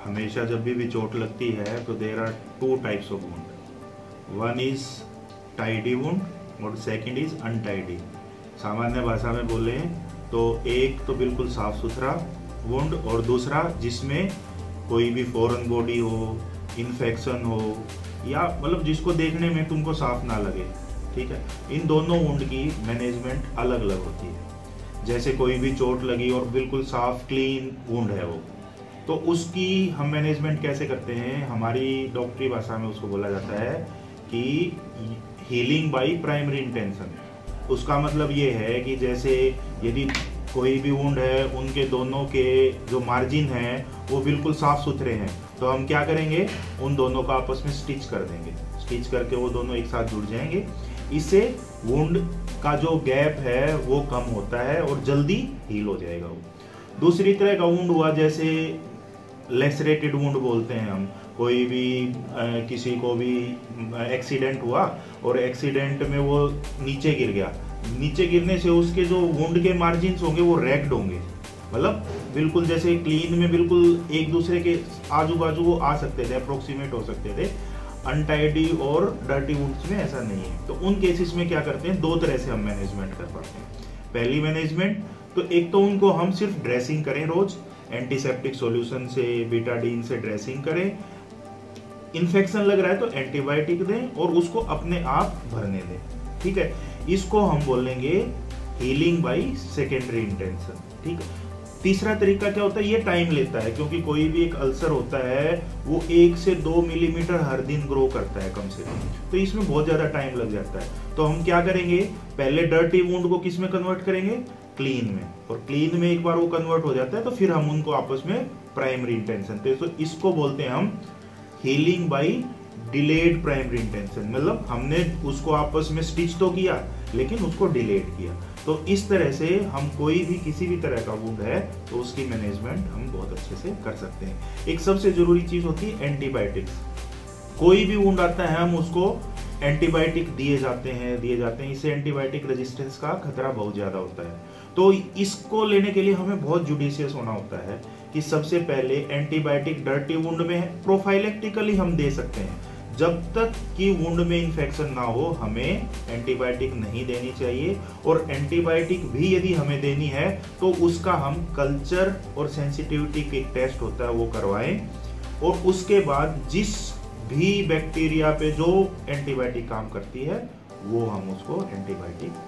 हमेशा जब भी चोट लगती है तो there are two types of wound. One is tidy wound और सेकंड इज अनटाइडी। सामान्य भाषा में बोले तो एक तो बिल्कुल साफ सुथरा वुंड और दूसरा जिसमें कोई भी फॉरेन बॉडी हो, इन्फेक्शन हो, या मतलब जिसको देखने में तुमको साफ ना लगे। ठीक है, इन दोनों वुंड की मैनेजमेंट अलग अलग होती है। जैसे कोई भी चोट लगी और बिल्कुल साफ क्लीन वुंड है वो, तो उसकी हम मैनेजमेंट कैसे करते हैं, हमारी डॉक्टरी भाषा में उसको बोला जाता है कि हीलिंग बाय प्राइमरी इंटेंशन। उसका मतलब ये है कि जैसे यदि कोई भी वुंड है, उनके दोनों के जो मार्जिन है वो बिल्कुल साफ सुथरे हैं, तो हम क्या करेंगे, उन दोनों को आपस में स्टिच कर देंगे। स्टिच करके वो दोनों एक साथ जुड़ जाएंगे। इससे वुंड का जो गैप है वो कम होता है और जल्दी हील हो जाएगा वो। दूसरी तरह का वुंड हुआ, जैसे लेसरेटेड वुंड बोलते हैं हम। कोई भी किसी को भी एक्सीडेंट हुआ और एक्सीडेंट में वो नीचे गिर गया, नीचे गिरने से उसके जो वुंड के मार्जिन्स होंगे वो रैक्ड होंगे, मतलब बिल्कुल जैसे क्लीन में बिल्कुल एक दूसरे के आजू बाजू वो आ सकते थे, अप्रोक्सीमेट हो सकते थे। अनटाइडी और डर्टी वुंड्स में ऐसा नहीं है। तो उन केसेस में क्या करते हैं, दो तरह से हम मैनेजमेंट कर पाते हैं। पहली मैनेजमेंट तो एक तो उनको हम सिर्फ ड्रेसिंग करें, रोज एंटीसेप्टिक सॉल्यूशन से, बीटाडीन से ड्रेसिंग करें। इन्फेक्शन लग रहा है तो एंटीबायोटिक दें और उसको अपने आप भरने दें। ठीक है, इसको हम बोलेंगे हीलिंग बाय सेकेंडरी इंटेंशन। ठीक है। तीसरा तरीका क्या होता है, ये टाइम लेता है, क्योंकि कोई भी एक अल्सर होता है वो 1 से 2 मिलीमीटर हर दिन ग्रो करता है कम से कम, तो इसमें बहुत ज्यादा टाइम लग जाता है। तो हम क्या करेंगे, पहले डर्टी वुंड को किस में कन्वर्ट करेंगे, क्लीन में, और क्लीन में एक बार वो कन्वर्ट हो जाता है तो फिर हम उनको आपस में प्राइमरी इंटेंशन, तो इसको बोलते हैं हम healing by delayed primary intention. मतलब हमने उसको आपस में स्टिच तो किया लेकिन उसको डिलेड किया। तो इस तरह से हम कोई भी किसी भी तरह का वुंड है तो उसकी मैनेजमेंट हम बहुत अच्छे से कर सकते हैं। एक सबसे जरूरी चीज होती है एंटीबायोटिक्स। कोई भी वुंड आता है हम उसको एंटीबायोटिक दिए जाते हैं। इससे एंटीबायोटिक रेजिस्टेंस का खतरा बहुत ज्यादा होता है। तो इसको लेने के लिए हमें बहुत जुडिशियस होना होता है कि सबसे पहले एंटीबायोटिक डर्टी वुंड में प्रोफाइलेक्टिकली हम दे सकते हैं। जब तक कि वुंड में इन्फेक्शन ना हो हमें एंटीबायोटिक नहीं देनी चाहिए, और एंटीबायोटिक भी यदि हमें देनी है तो उसका हम कल्चर और सेंसिटिविटी के टेस्ट होता है वो करवाएं, और उसके बाद जिस भी बैक्टीरिया पे जो एंटीबायोटिक काम करती है वो हम उसको एंटीबायोटिक